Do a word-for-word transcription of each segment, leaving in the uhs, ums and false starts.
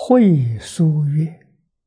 会书曰：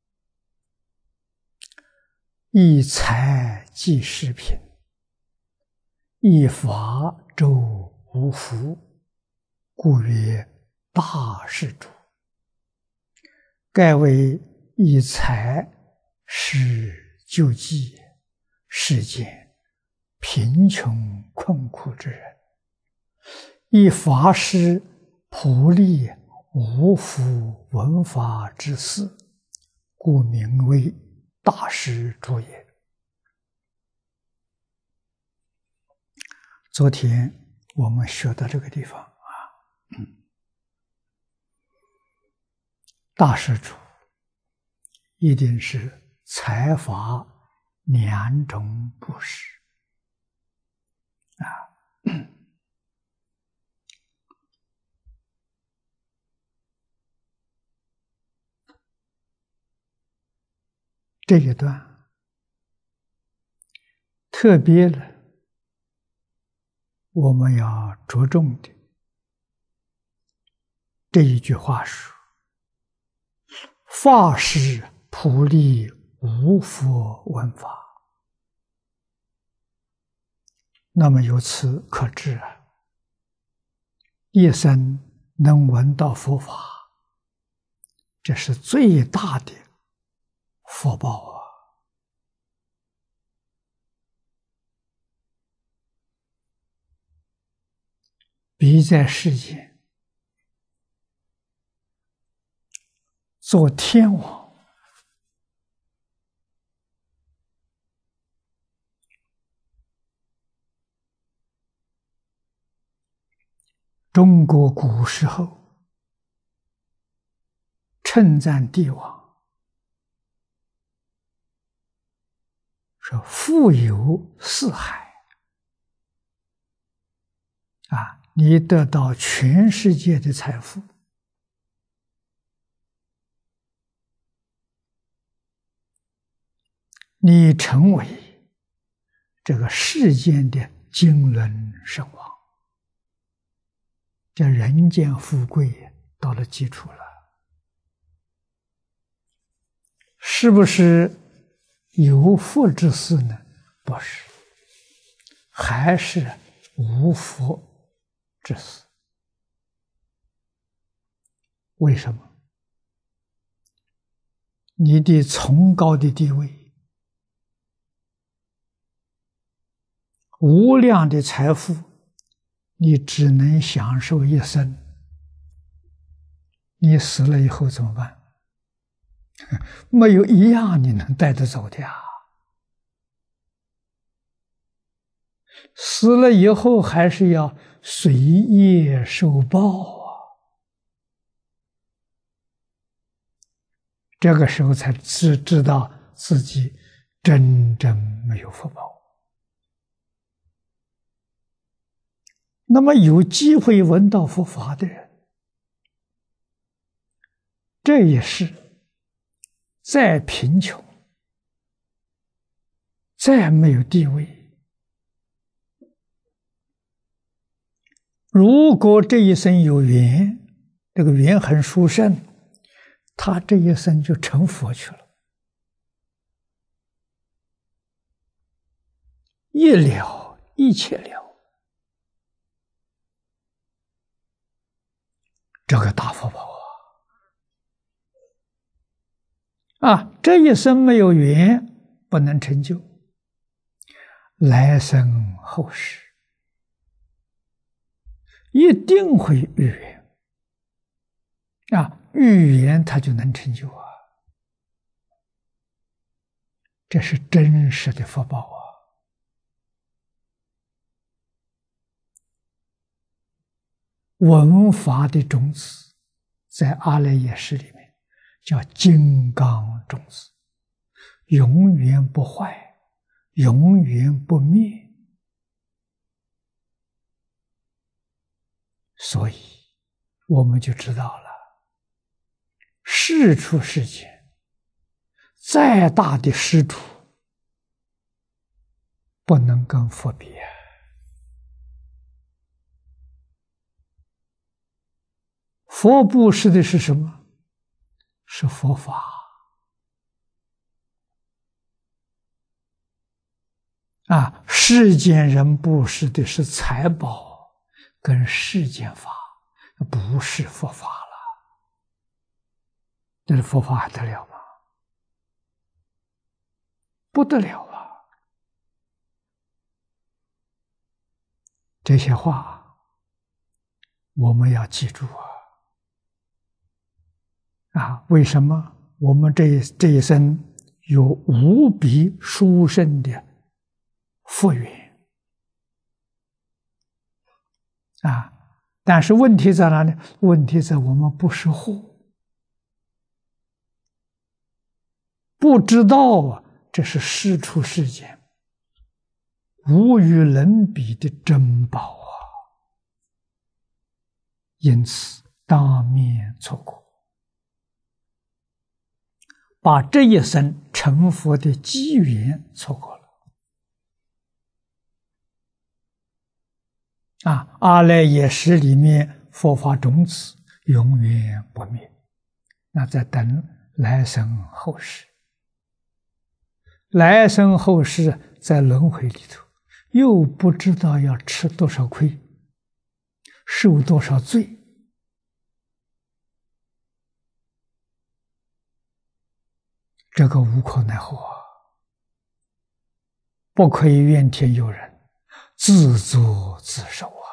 一财即是品，一法周无福，故曰大施主。盖为一财是救济世间贫穷困苦之人，一法师普利无福闻法之士，故名为大施主也。昨天我们学到这个地方啊，嗯，大施主一定是财法两种布施啊。这一段特别的，我们要着重的这一句话说：法师普利无佛闻法。那么由此可知啊，一生能闻到佛法，这是最大的福报啊！比在世间做天王，中国古时候称赞帝王说富有四海啊，你得到全世界的财富，你成为这个世间的经纶圣王，这人间富贵到了基础了，是不是有福之士呢？不是，还是无福之士。为什么？你的崇高的地位，无量的财富，你只能享受一生，你死了以后怎么办？没有一样你能带得走的呀！死了以后还是要随业受报啊！这个时候才知知道自己真正没有福报。那么有机会闻到佛法的人，这也是再贫穷，再没有地位，如果这一生有缘，这个缘很殊胜，他这一生就成佛去了，一了一切了。这个大福报啊！啊，这一生没有缘，不能成就，来生后世一定会遇缘啊，遇缘他就能成就啊，这是真实的福报啊！闻法的种子，在阿赖耶识里面叫金刚种子，永远不坏，永远不灭。所以我们就知道了，世出世间再大的施主，不能跟佛比啊！佛布施的是什么？ 是佛法啊！世间人布施的是财宝跟世间法，不是佛法了。这是佛法还得了吗？不得了啊！这些话我们要记住啊！啊，为什么我们这一这一生有无比殊胜的福缘啊？但是问题在哪里？问题在我们不识货，不知道啊，这是世出世间无与伦比的珍宝啊！因此当面错过，把这一生成佛的机缘错过了啊！阿赖耶识里面佛法种子永远不灭，那在等来生后世。来生后世在轮回里头，又不知道要吃多少亏，受多少罪，这个无可奈何啊！不可以怨天尤人，自作自受啊！